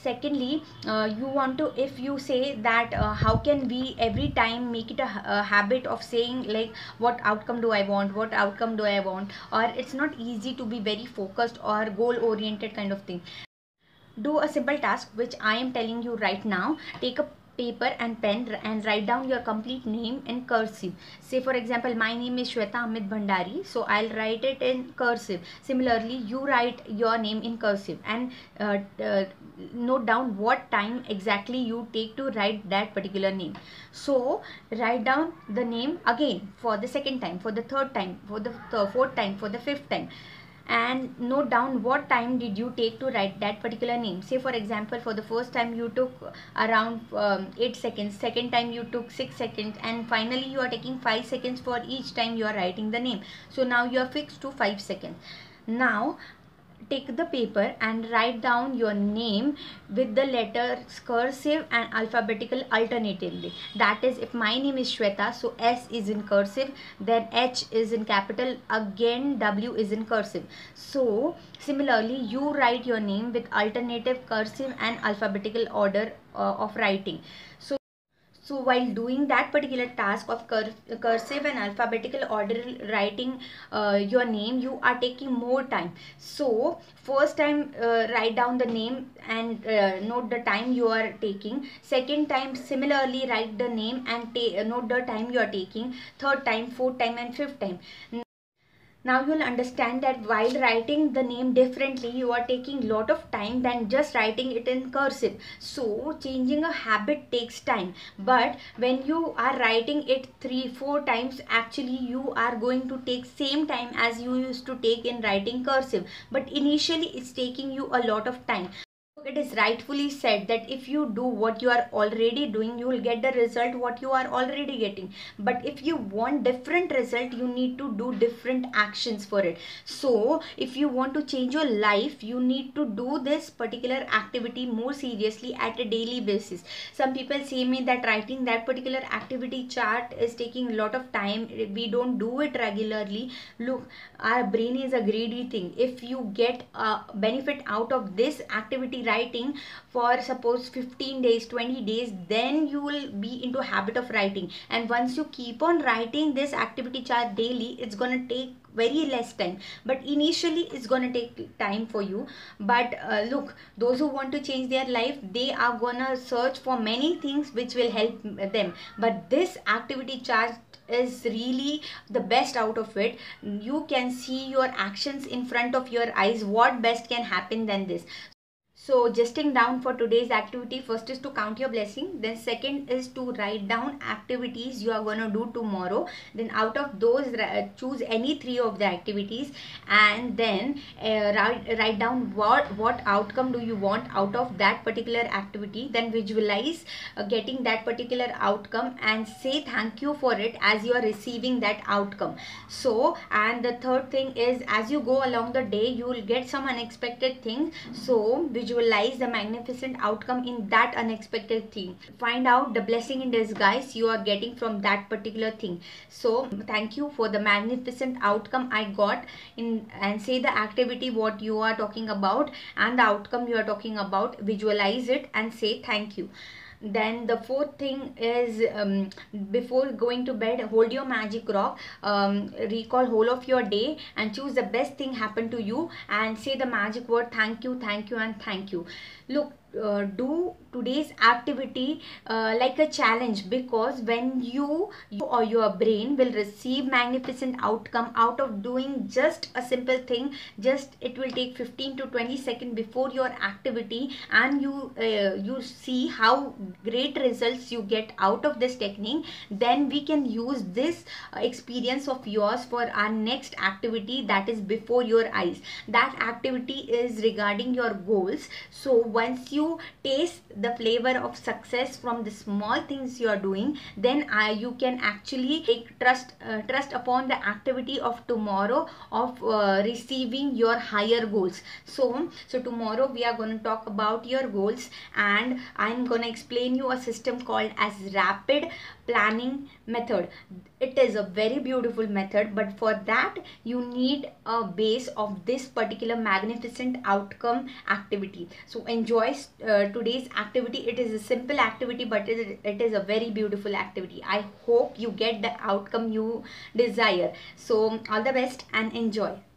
secondly, you want to, if you say that how can we every time make it a habit of saying like what outcome do I want, what outcome do I want, or it's not easy to be very focused or goal oriented kind of thing. Do a simple task which I am telling you right now. Take a paper and pen and write down your complete name in cursive. Say for example, my name is Shweta Amit Bhandari, so I'll write it in cursive. Similarly, you write your name in cursive and note down what time exactly you take to write that particular name. So write down the name again for the second time, for the third time, for the fourth time, for the fifth time, and note down what time did you take to write that particular name. Say for example, for the first time you took around 8 seconds, second time you took 6 seconds, and finally you are taking 5 seconds for each time you are writing the name. So now you are fixed to 5 seconds. Now take the paper and write down your name with the letters cursive and alphabetical alternatively. That is, if my name is Shweta, so S is in cursive, then H is in capital, again W is in cursive. So similarly, you write your name with alternative cursive and alphabetical order of writing. So while doing that particular task of cursive and alphabetical order writing your name, you are taking more time. So first time write down the name and note the time you are taking. Second time similarly write the name and note the time you are taking. Third time, fourth time, and fifth time. Now you'll understand that while writing the name differently, you are taking lot of time than just writing it in cursive. So changing a habit takes time. But when you are writing it 3-4 times, actually you are going to take same time as you used to take in writing cursive. But initially it's taking you a lot of time. It is rightfully said that if you do what you are already doing, you will get the result what you are already getting. But if you want different result, you need to do different actions for it. So if you want to change your life, you need to do this particular activity more seriously at a daily basis. Some people say me that writing that particular activity chart is taking a lot of time, we don't do it regularly. Look, our brain is a greedy thing. If you get a benefit out of this activity writing for suppose 15 days, 20 days, then you will be into habit of writing. And once you keep on writing this activity chart daily, it's gonna take very less time, but initially it's gonna take time for you. But look, those who want to change their life, they are gonna search for many things which will help them, but this activity chart is really the best out of it. You can see your actions in front of your eyes. What best can happen than this? So justing down for today's activity, first is to count your blessing, then second is to write down activities you are going to do tomorrow. Then out of those, choose any 3 of the activities, and then write down what outcome do you want out of that particular activity. Then visualize getting that particular outcome and say thank you for it as you are receiving that outcome. So, and the third thing is, as you go along the day, you will get some unexpected things. So visualize the magnificent outcome in that unexpected thing. Find out the blessing in disguise you are getting from that particular thing. So thank you for the magnificent outcome I got in, and say the activity what you are talking about and the outcome you are talking about. Visualize it and say thank you. Then the fourth thing is, before going to bed, hold your magic rock, recall whole of your day and choose the best thing happened to you and say the magic word thank you, thank you, and thank you. Look, do today's activity like a challenge, because when you or your brain will receive magnificent outcome out of doing just a simple thing, just it will take 15 to 20 seconds before your activity, and you see how great results you get out of this technique. Then we can use this experience of yours for our next activity, that is before your eyes. That activity is regarding your goals. So once you taste the flavor of success from the small things you are doing, then you can actually take trust upon the activity of tomorrow of receiving your higher goals. So tomorrow we are going to talk about your goals, and I'm going to explain you a system called as rapid planning method. It is a very beautiful method, but for that you need a base of this particular magnificent outcome activity. So enjoy today's activity. It is a simple activity, but it is a very beautiful activity. I hope you get the outcome you desire. So all the best and enjoy.